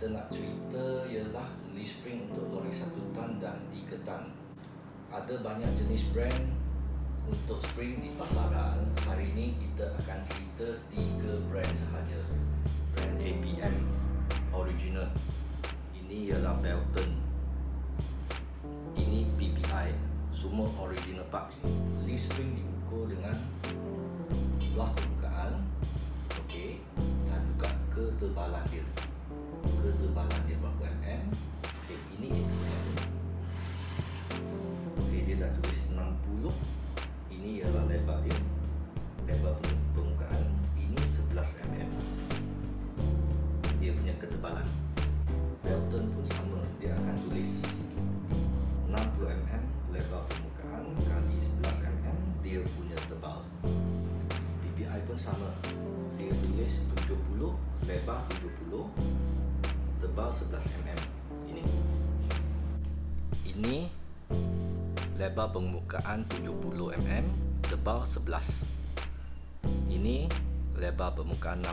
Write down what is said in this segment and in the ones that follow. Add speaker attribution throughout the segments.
Speaker 1: kita nak cerita ialah leaf spring untuk lori 1 tan dan 3 tan. Ada banyak jenis brand untuk spring di pasaran. Hari ini kita akan cerita 3 brand sahaja. Brand APM original. Ini ialah Belton. Ini PPI. Semua original parts. Leaf spring diukur dengan luas permukaan, okey, dan juga ketebalan dia. Ketebalan dia berapa mm? Okey, ini APM. Okey, dia dah tulis 60. Ini ialah lebar dia. Lebar permukaan. Ini 11 mm. Dia punya ketebalan. Belton pun sama, dia akan tulis 60 mm lebar permukaan kali 11 mm dia punya tebal. PPI pun sama, dia tulis 70 lebar 70 tebal 11 mm. Ini lebar permukaan 70 mm tebal 11. Ini lebar permukaan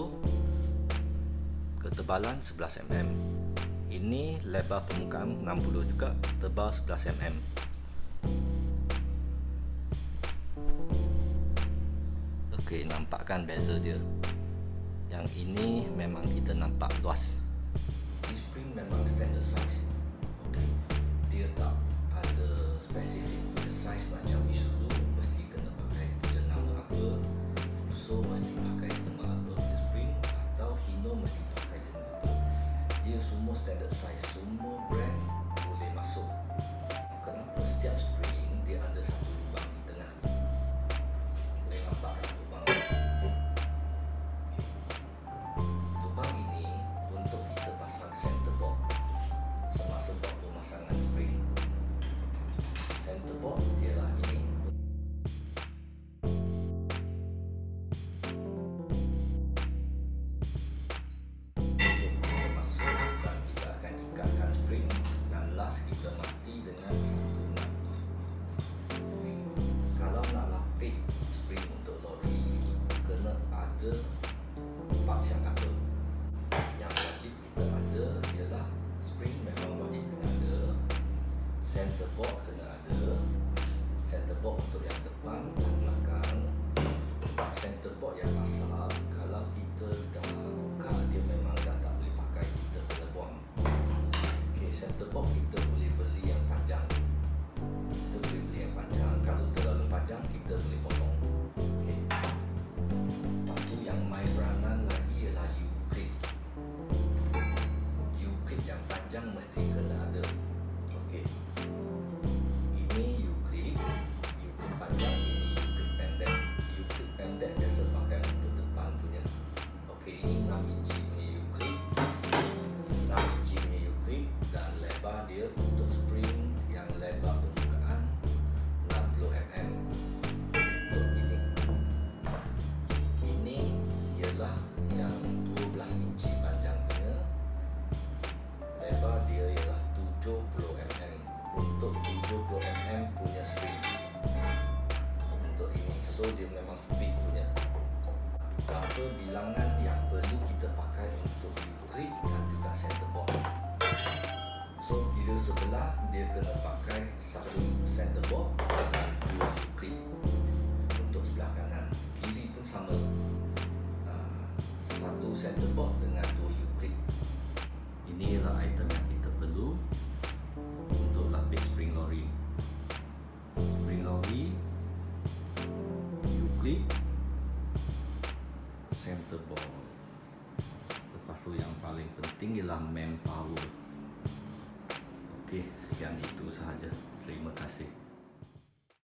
Speaker 1: 60 ketebalan 11 mm. Ini lebar permukaan 60 juga, tebal 11 mm. Okey, nampak kan beza dia. Yang ini memang kita nampak luas. Leaf spring memang standard size. Okey, dia tak ada spesifik punya size macam Isuzu mesti kena pakai jenama apa, Fuso mesti pakai jenama apa punya spring, atau Hino mesti pakai jenama apa. Dia semua standard size, semua brand boleh masuk. Kenapa setiap spring dia ada satu lubang di tengah? Boleh nampak kan lubang? Lubang ini untuk kita pasang center board semasa buat pemasangan spring. Center board ialah ini. Kita mati dengan satu nut. Kalau nak lapik spring untuk lori, kena ada parts yang apa. Yang wajib kita ada ialah spring memang wajib kena ada, center board kena ada, center board untuk yang depan dan belakang. Part center board yang asal, kalau kita dah buka, dia memang dah tak boleh pakai, kita kena buang. Center board kita boleh beli yang panjang. Kita boleh beli yang panjang. Kalau terlalu panjang, kita boleh potong. Okey. Lepas tu yang my beranan lagi ialah U-clip. U-clip yang panjang mesti kena ada. Okey. Ini U-clip. U-clip panjang, ini U-clip pendek. U-clip pendek biasa pakai untuk depan punya. Okey, ini 6 inci punya U-clip. 6 inci punya U-clip. Dan lebar dia untuk spring yang lebar permukaan 60 mm. Untuk ini. Ini ialah yang 12 inci panjang punya. Lebar dia ialah 70 mm. Untuk 70 mm punya spring. Untuk ini. So dia memang fit punya. Berapa bilangan yang perlu kita pakai untuk U-clip dan juga center board. So bila sebelah dia kena pakai satu center board dan 2 U-clip. Untuk sebelah kanan, kiri pun sama. Satu center board dengan 2 U-clip. Ini ialah item yang kita perlu untuk lapis spring lori. Spring lori, U-clip, center board. Lepas tu yang paling penting ialah manpower. Okey, sekian itu sahaja. Terima kasih.